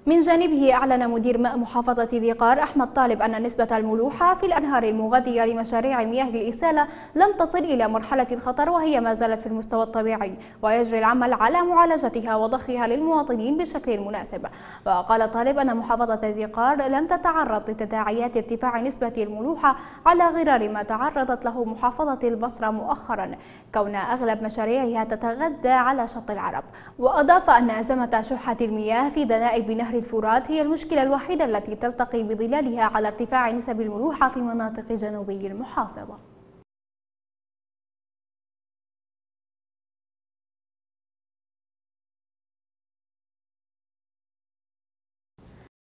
من جانبه أعلن مدير ماء محافظة ذي قار أحمد طالب أن نسبة الملوحة في الأنهار المغذية لمشاريع مياه الإسالة لم تصل إلى مرحلة الخطر، وهي ما زالت في المستوى الطبيعي، ويجري العمل على معالجتها وضخها للمواطنين بشكل مناسب. وقال طالب أن محافظة ذي قار لم تتعرض لتداعيات ارتفاع نسبة الملوحة على غرار ما تعرضت له محافظة البصرة مؤخرا، كون أغلب مشاريعها تتغذى على شط العرب. وأضاف أن أزمة شحة المياه في دنائب نهر الفرات هي المشكلة الوحيدة التي تلتقي بظلالها على ارتفاع نسب الملوحة في مناطق جنوبي المحافظة.